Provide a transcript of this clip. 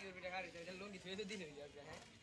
পিঠা খাওয়া লুঙ্গি থুয়ে তো দিন হয়ে যাবে হ্যাঁ